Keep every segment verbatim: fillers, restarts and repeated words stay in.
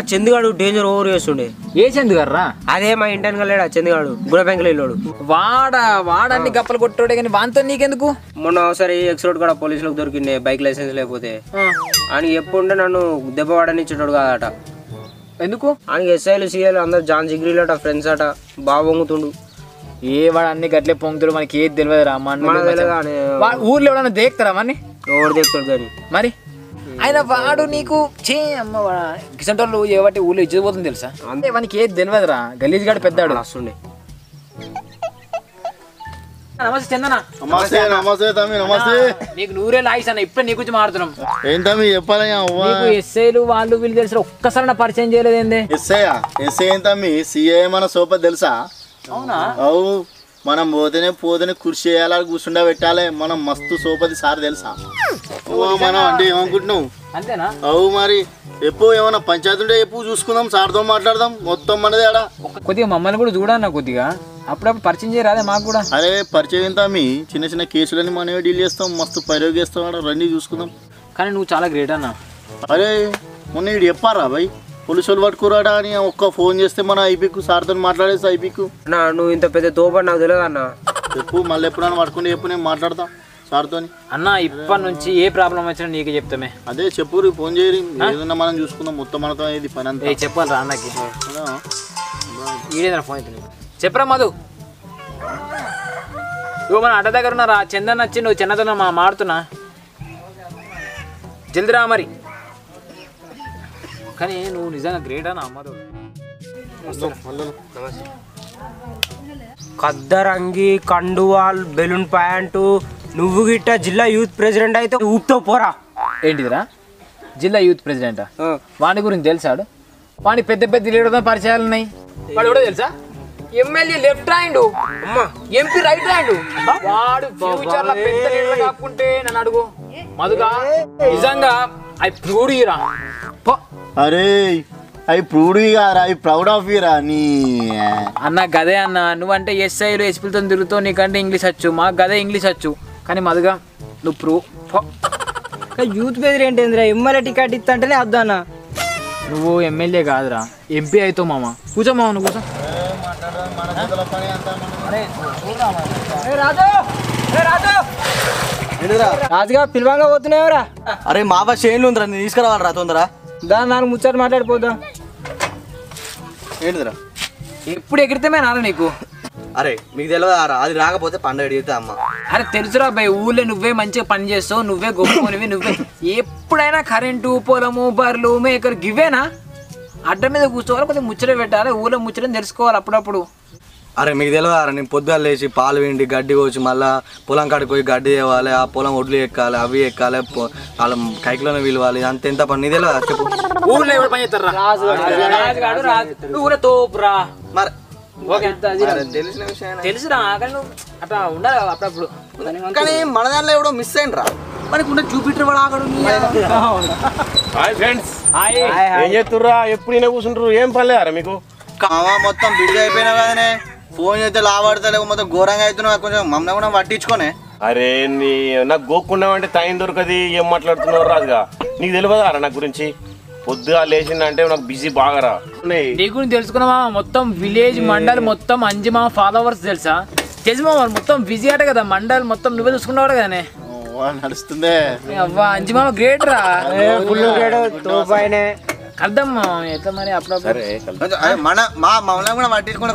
చందుగాడు danger over చేస్తుండే. ఏ చందుగారా? అదే మా ఇంటర్న్ లేడా చందుగాడు, గుణ బ్యాంకులో వెళ్ళాడు. వాడా వాడన్ని గప్పలు కొట్టాడే కానీ వాంతో నీకెందుకు? మొన్న ఒకసారి ఎక్స్ రోడ్ కూడా పోలీసులకు దొరికిండే బైక్ లైసెన్స్ లేకపోతే. అని ఎప్పుడుంటే నన్ను దెబ్బ వాడనిచ్చేటోడు కాదట. ఎందుకు? ఆయనకి ఎస్ఐలు సీఐలు అందరు జాన్ జిగ్రీలు అట, ఫ్రెండ్స్ అట, బాగా పొంగుతుండు. ఏ వాడు అన్ని గట్లే పొంగుతాడు, మనకి ఏది తెలియదురా. ఊర్లో ఎవడన్నా దేక్తారా మని? ఎవరు చెప్తాడు కానీ మరి ఆయన వాడు నీకు చే అమ్మ కిసంటోళ్ళు ఏవట్టి ఊళ్ళో ఇచ్చిపోతుంది తెలుసా? అంటే మనకి ఏది తెలియదురా, గలీజ్ గాడు పెద్దాడు వస్తుండే. నమస్తే చందనా. నమస్తే నమస్తే తమ్మి. నమస్తే. నీకు నూరేళ్ళు ఆయుష్ అన్న, ఇప్పుడే నీ గురించి మాట్లాడుతున్నాం. ఏంటమ్మి చెప్పాలి? నీకు ఎస్ఐలు వాళ్ళు వీళ్ళు తెలుసు, ఒక్కసారి నా పరిచయం చేయలేదు ఏంది? SI SI ఏంటమ్మి? సిఐ మన సోప తెలుసా? అవునా? అవు మనం పోతేనే పోతేనే కృషి చేయాలి, కూర్చుండా పెట్టాలి. మనం మస్తు సోపతి సార్ తెలుసా? మనం అంటే ఏమనుకుంటున్నావు? అంతేనా? అవు మరి ఎప్పుడు ఏమన్నా పంచాయతీ ఉంటే ఎప్పుడు చూసుకుందాం, సార్తో మాట్లాడదాం. మొత్తం మనది ఆడ. కొద్దిగా మమ్మల్ని కూడా చూడన్నా, కొద్దిగా అప్పుడప్పుడు పరిచయం చేయరాదే మాకు కూడా? అరే పరిచయం ఏంటా మీ? చిన్న చిన్న కేసులని మనమే డీల్ చేస్తాం, మస్తు ప్రయోగం చేస్తాం ఆడ, రండి చూసుకుందాం. కానీ నువ్వు చాలా గ్రేట్ అన్న. అరే మొన్న ఇటు చెప్పారా భయ్, పోలీసు వాళ్ళు పట్టుకురాడా అని ఒక్క ఫోన్ చేస్తే మన ఐపీకు సార్తో మాట్లాడేసి ఐపీకు. అన్నా నువ్వు ఇంత పెద్ద తోపడి నాకు తెలియదు అన్న. చెప్పు, మళ్ళీ ఎప్పుడైనా పట్టుకుని చెప్పు, నేను మాట్లాడతా సార్తో. అన్న ఇప్పటి నుంచి ఏ ప్రాబ్లం వచ్చినా నీకే చెప్తామే. అదే చెప్పు, ఫోన్ చేయరు, ఏదన్నా మనం చూసుకుందాం. మొత్తం మనతో ఇది పని అంతా చెప్పాలి రా అన్నకి. ఈడేదన్నా ఫోన్ అయితే చెప్పరా మధు. ఇగో మన అడ్డ దగ్గర ఉన్నారా, చందన్ వచ్చి నువ్వు చిన్నతో మా మాడుతున్నా, జల్ది రా మరి. కానీ నువ్వు నిజంగా గ్రేట్ అన్న అమ్మతో. కద్దరంగి, కండువాల్, బెలూన్ ప్యాంటు, నువ్వు గిట్ట జిల్లా యూత్ ప్రెసిడెంట్ అయితే ఊపుతో పోరా. ఏంటిదిరా జిల్లా యూత్ ప్రెసిడెంట్? వాడి గురించి తెలుసాడు? వాడి పెద్ద పెద్ద లీడర్తో పరిచయాలు ఉన్నాయి. వాడు కూడా తెలుసా? MLA left hand, MP right hand. వాడు ఫ్యూచర్ లో పెద్ద లీడర్ కాకుంటే నన్ను అడుగు మధుగా. నిజంగా ఐ ప్రూడ్ యూరా. అరే అవి ప్రూడ్ కారా, అవి ప్రౌడ్ ఆఫ్ యూరా. నీ అన్న గదే అన్న, నువ్వంటే ఎస్ఐలు ఎస్పీలతో తిరుగుతావు, నీకంటే ఇంగ్లీష్ వచ్చు, మాకు గదే ఇంగ్లీష్ వచ్చు. కానీ మధుగా నువ్వు ప్రూ యూత్ ప్రెసిడెంట్ ఏందిరా, ఎమ్మెల్యే టికెట్ ఇస్తంటేనే వద్దు అన్న. నువ్వు ఎమ్మెల్యే కాదురా, ఎంపీ అవుతావు మామ. కూర్చో మామ, నువ్వు కూర్చో. రాజుగా పిలవంగా పోతున్నావురా. అరే మావా చేనులు ఉందిరా, నేను తీసుకురావాలరా తొందర. దాని నాలుగు ముచ్చట మాట్లాడిపోదాం. ఏంటిదిరా? ఎప్పుడు ఎగిరితేమే నారా నీకు? అరే మీకు తెలియదారా, అది రాకపోతే పండుగ ఎడితే అమ్మ. అరే తెలుసురా భయ్, ఊళ్ళో నువ్వే మంచిగా పని చేస్తావు, నువ్వే గొప్పనివి, నువ్వే ఎప్పుడైనా కరెంటు, పొలము, బర్రెలు, మేకలు గివేనా? అడ్డ మీద కూర్చోవాలి, కొద్దిగా ముచ్చట పెట్టాలి, ఊళ్ళో ముచ్చటని తెలుసుకోవాలి అప్పుడప్పుడు. అరే మీకు తెలియదారా, నేను పొద్దుగా లేచి పాలు వెండి గడ్డి కోసి మళ్ళీ పొలం కాడికి పోయి గడ్డి తేవాలి, ఆ పొలం ఒడ్లు ఎక్కాలి, అవి ఎక్కాలి, వాళ్ళ కైకిలోనే విలువాలి, అంత ఎంత పని తెలియదా? చెప్పు. ఊళ్ళో ఎవరు పని చేస్తారు? ఊళ్ళో తోపురా. మరి తెలిసిన విషయం తెలుసురా, కానీ నువ్వు అట్లా ఉండాలి అప్పుడప్పుడు. కానీ మన దాంట్లో ఎవడో మిస్ అయిండ్రా, మనకు ఉండే జూపిటర్ వాడు ఆగడు. ఏం చేస్తుర్రా? ఎప్పుడు కూర్చుంటారు, ఏం పర్లేదురా మీకు? కావా మొత్తం బిజీ అయిపోయినా కదనే, ఫోన్ చేస్తే లావాడతలేవు, మొత్తం ఘోరంగా అవుతున్నావు. కొంచెం మమ్మల్ని కూడా పట్టించుకోనే. అరే నీ నాకు గోక్కున్నావంటే టైం దొరకది, ఏం మాట్లాడుతున్నారు రాజుగా? నీకు తెలియదా నా గురించి? పొద్దుగా లేచిందంటే నాకు బిజీ బాగారా. నీ గురించి తెలుసుకున్నావా? మొత్తం విలేజ్ మండల్ మొత్తం అంజమా ఫాలోవర్స్ తెలుసా? తెలుసు మామ, మొత్తం బిజీ ఆట కదా మండల్ మొత్తం, నువ్వే చూసుకున్నావు కదానే. నడుస్తుందే అవ్వా అంజమా గ్రేట్ రా, అర్థం ఎట్లా మరి అప్పుడప్పుడు మన మా మమ్మల్ని కూడా పట్టించుకునే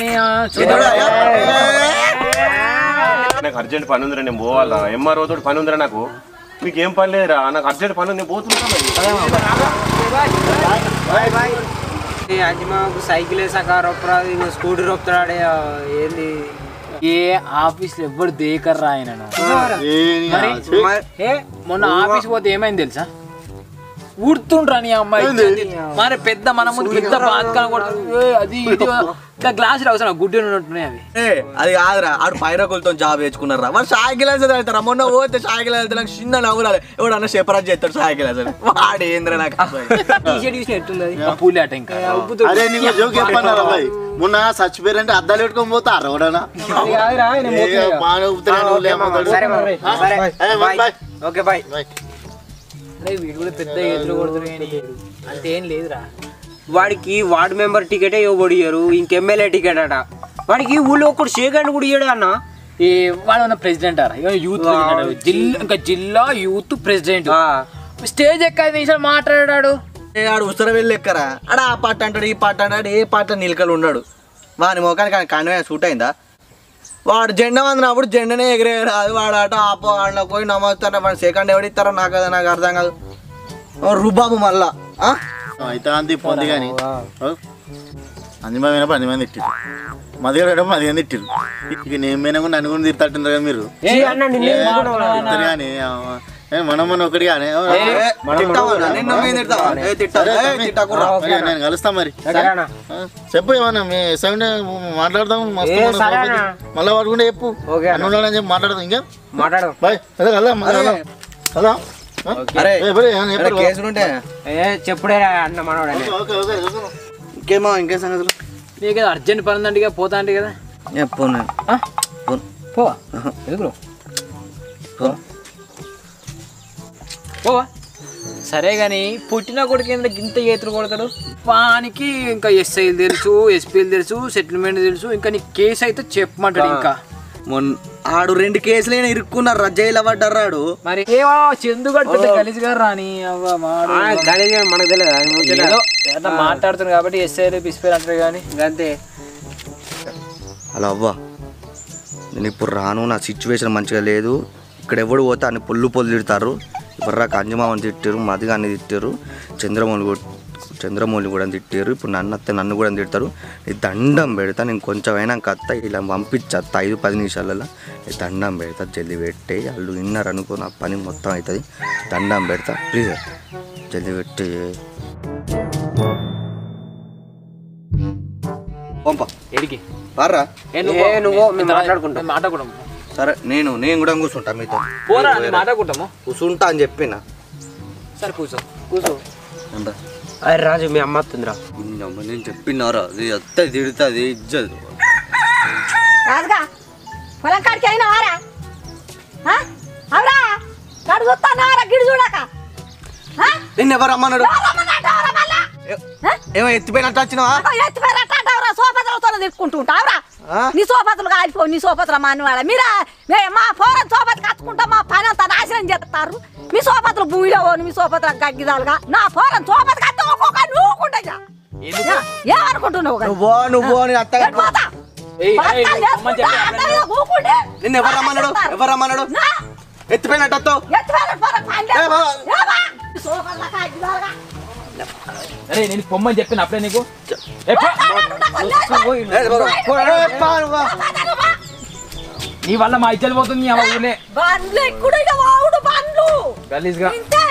నాకు అర్జెంట్ పని ఉందిరా, నేను పోవాలా. ఎంఆర్ఓ తోటి పని ఉందిరా నాకు. మీకు ఏం పని లేదురా, నాకు అర్జెంట్ పని ఉంది, నేను పోతున్నా. అజ్మాకు సైకిల్ వేసాక రొప్పరాదు, స్కూటీ రొప్పుతాడే ఏంది? ఏ ఆఫీస్ లో ఎవ్వరు దేకర్రా ఆయన. మొన్న ఆఫీస్ పోతే ఏమైంది తెలుసా? ఊడుతుండ్రా నీ అమ్మాయి. మరి పెద్ద మన ముందు పెద్ద బాధ అది గ్లాస్ అవసరం గుడ్డి ఉన్నట్టున్నాయి అవి. అది కాదురా, ఆడు పైరకులతో జాబ్ తెచ్చుకున్నారా. వాడు సాయకిల్ వెళ్తారా? మొన్న పోతే సాయకిల్ వెళ్తే నాకు చిన్న నవ్వురాలి, ఎవడన్నా సెపరేట్ చేస్తాడు సాయకిల్ అసలు. వాడు ఏంద్ర నాకు పూలి అట. ఇంకా అరే నీకు జోక్ చెప్పన్నారా భయ్, మొన్న చచ్చిపోయారంటే అద్దాలు పెట్టుకొని పోతారు ఎవడన్నా. Okay bye. వీడు కూడా పెద్ద ఎదురు కొడుతున్నాయి, అంతేం లేదురా. వాడికి వార్డు మెంబర్ టికెటే ఇవ్వబడియారు ఇంక ఎమ్మెల్యే టికెట్ అట వాడికి ఊళ్ళో ఒకటి షేక్ కూడా ఇయ్యాడు అన్న ఈ వాడు ప్రెసిడెంట్ అరా యూత్ ప్రెసిడెంట్ జిల్లా ఇంకా జిల్లా యూత్ ప్రెసిడెంట్ స్టేజ్ ఎక్క ఐదు నిమిషాలు మాట్లాడాడు ఆడు ఉత్తర వెళ్ళి ఎక్కరా ఆడ ఆ పాట అంటాడు ఈ పాట అంటాడు ఏ పాట నిలకలు ఉన్నాడు వాని మొఖానికి ఆయన కండమే సూట్ అయిందా వాడు జెండా వందినప్పుడు జెండనే ఎగిరేరాదు వాడు అట ఆపో ఆడ పోయి నమోస్తాను వాడు సెకండ్ ఎవడు ఇస్తారో నాకు కదా నాకు అర్థం కాదు రుబాబు మళ్ళా అయితే అంది పొంది కానీ అంది మంది పోయినప్పుడు అంది మంది తిట్టిరు మది గారు మది మంది తిట్టిరు ఇక నేను పోయినా కూడా నన్ను కూడా తిరుగుతాంటారు కదా మీరు కానీ మనం మన ఒకటి కానీ నేను కలుస్తా మరి చెప్పు ఏమన్నా మీ సెవెన్ మాట్లాడదాం మస్తు మళ్ళీ పడుకుంటే చెప్పు అన్ని ఉండాలని చెప్పి మాట్లాడదాం ఇంకా మాట్లాడదాం బాయ్ అదే కలదాం కదా చెప్పుడే అన్న మనోడు ఇంకేమో ఇంకే సంగతులు నీకు అర్జెంట్ పని ఉందండి ఇక పోతా అంటే కదా పోను పోవా ఎందుకు పోవా సరే కానీ పుట్టిన కొడుకు ఏంటంటే ఇంత చేతులు కొడతాడు వానికి ఇంకా ఎస్ఐలు తెలుసు ఎస్పీలు తెలుసు సెటిల్మెంట్ తెలుసు ఇంకా నీ కేసు అయితే చెప్పమంటాడు ఇంకా మొన్న ఆడు రెండు కేసులైనా ఇరుక్కున్నారు జైలు పడ్డారు మరి ఏమో చందుగడు గలీజ్ గారు రాని మనకు తెలియదు మాట్లాడుతున్నాడు కాబట్టి ఎస్ఐలు పిసిపేరు అంటారు కానీ అంతే అలా అవ్వా నేను ఇప్పుడు రాను నా సిచ్యువేషన్ మంచిగా లేదు ఇక్కడ ఎవడు పోతే అన్ని పొల్లు పొల్లు తిడతారు ఇప్పుడు రా కంజమామని తిట్టారు మదిగాన్ని తిట్టారు చంద్రమౌళి చంద్రమౌళి కూడా తిట్టారు ఇప్పుడు నన్ను అత్తే నన్ను కూడా తిడతారు నీ దండం పెడతా నేను కొంచెం అయినాక అత్త ఇలా పంపించత్త ఐదు పది నిమిషాలలో నీ దండం పెడతా జల్దీ పెట్టే వాళ్ళు విన్నారు అనుకో నా పని మొత్తం అవుతుంది దండం పెడతా ప్లీజ్ జల్దీ పెట్టే పంప ఎడికి బారా నువ్వు మాట్లాడుకుంటా మాట్లాడుకుంటాం సరే నేను నేను కూడా కూర్చుంటా మీతో పోరా మాట్లాడుకుంటాము కూర్చుంటా అని చెప్పిన సరే కూర్చో కూర్చో అరే రాజు మీ అమ్మ వస్తుందిరా నేను చెప్పినారా అది అత్త తిడుతుంది ఇజ్జదు రాజుగా పొలం కాడికి అయినా వారా అవురా కాడు చూస్తానారా గిడి చూడక నిన్ను ఎవరు రమ్మన్నాడు ఏమో ఎత్తిపోయినట్టు వచ్చినావా ఎత్తిపోయినట్టు సోపతులతో తిట్టుకుంటూ ఉంటావురా నీ సోపతులు కాలిపో నీ సోపతుల మానవాడ మీరా మా ఫోరన్ సోపతి కచ్చుకుంటా మా పని అంతా నాశనం చేస్తారు మీ సోపతులు భూమిలో మీ సోపతుల గగ్గిదాలుగా నా ఫోరన్ సోపతి కత్తి ఒక్కొక్క నూకుంటా ఏమనుకుంటున్నావు నువ్వు నువ్వు నిన్ను ఎవరు రమ్మన్నాడు ఎవరు రమ్మన్నాడు ఎత్తిపోయినట్టు అరే నేను పొమ్మని చెప్పిన అప్పుడే నీకు నీ వల్ల మా ఇచ్చలు పోతుంది అమ్మ ఊళ్ళే గలీజ్గా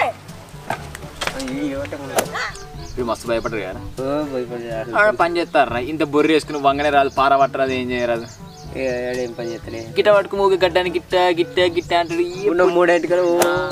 మస్తు భయపడరు కదా పని చేస్తారా ఇంత బొర్రి వేసుకుని వంగనే రాదు పార పట్టరాదు ఏం చేయరాదు ఏం పని చేస్తలే గిట్ట పట్టుకు మూగ గడ్డానికి గిట్ట గిట్ట గిట్ట అంటాడు మూడేంటికలు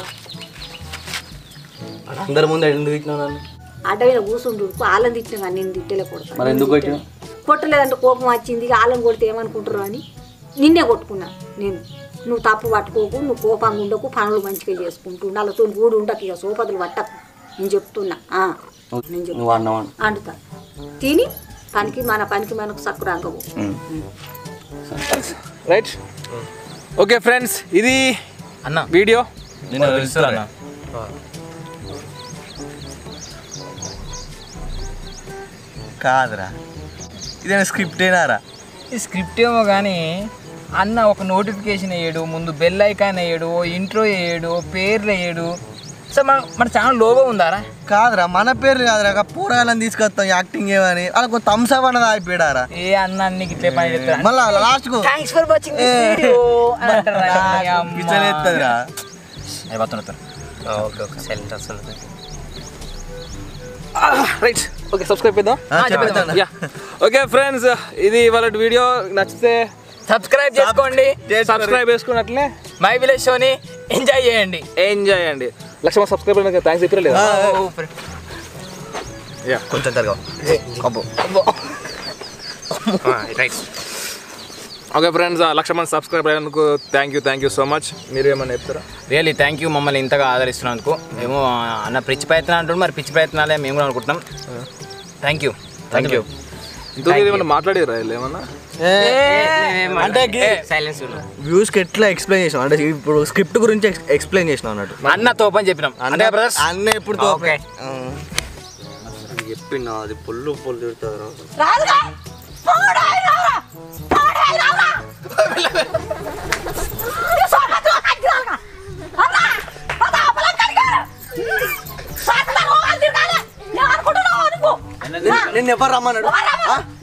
అందరి ముందు ఎందుకు తిట్టినావు నన్ను అడ్డమైన కూర్చుండు ఆలం తిట్టిన కానీ నేను తిట్టలే కొడతాను మరి ఎందుకు కొట్టినా కొట్టలేదంటే కోపం వచ్చింది ఆలం కొడితే ఏమనుకుంటారు అని నిన్నే కొట్టుకున్నా నేను నువ్వు తప్పు పట్టుకోకు నువ్వు కోపంగా ఉండకు పనులు మంచిగా చేసుకుంటూ వాళ్ళతో కూడి ఉండకు ఇక సోపతులు పట్టకు నేను చెప్తున్నా నేను చెప్తున్నా అంటుతా తిని పనికి మన పనికి మనకు సక్కు రాంగవు రైట్ ఓకే ఫ్రెండ్స్ ఇది అన్న వీడియో నేను కాదురా ఇదేనా స్క్రిప్ట్ ఏనారా ఈ స్క్రిప్ట్ ఏమో కానీ అన్న ఒక నోటిఫికేషన్ వేయడు ముందు బెల్ ఐకాన్ వేయడు ఇంట్రో వేయడు పేర్లు వేయడు సో మన మన ఛానల్ లోగో ఉందారా కాదురా మన పేరు కాదురా పూరగాలని తీసుకొస్తాం యాక్టింగ్ ఏమని వాళ్ళకు థమ్స్అప్ అన్నది ఆగిపోయారా ఏ అన్న అన్నికి ఇట్లే పని చెప్తారు మళ్ళా లాస్ట్ కు thanks for watching this video అని అంటారా పిచ్చలేస్తుందిరా ఓకే ఓకే సైలెంట్ వస్తుంది రైట్ ఓకే సబ్స్క్రైబ్ చేద్దాం ఓకే ఫ్రెండ్స్ ఇది ఇవాళ వీడియో నచ్చితే సబ్స్క్రైబ్ చేసుకోండి సబ్స్క్రైబ్ చేసుకున్నట్లే మై విలేజ్ షోని ఎంజాయ్ చేయండి ఎంజాయ్ చేయండి లక్ష మంది సబ్స్క్రైబర్ థ్యాంక్స్ చెప్పలేదు కొంచెం తరగా రైట్ ఓకే ఫ్రెండ్స్ లక్ష మంది సబ్స్క్రైబ్ అయినందుకు thank you thank you so much మీరు ఏమన్నా చెప్తారా రియల్లీ థ్యాంక్ యూ మమ్మల్ని ఇంతగా ఆదరిస్తున్నందుకు మేము అన్న పిచ్చి ప్రయత్నాలు అంటున్నాం మరి పిచ్చి ప్రయత్నాలే మేము కూడా అనుకుంటున్నాం థ్యాంక్ యూ థ్యాంక్ యూ ఏమన్నా మాట్లాడారా ఏమన్నా అంటే సైలెన్స్ వ్యూస్కి ఎట్లా ఎక్స్ప్లెయిన్ చేసినాం అంటే ఇప్పుడు స్క్రిప్ట్ గురించి ఎక్స్ప్లెయిన్ చేసినాం అన్నట్టు అన్న తోపని చెప్పినాం అంటే బ్రదర్స్ అన్న ఎప్పుడు ఓకే చెప్పినా అది పొల్లు పొల్లు తిడతారు నిన్ను ఎవరు రమ్మన్నాడు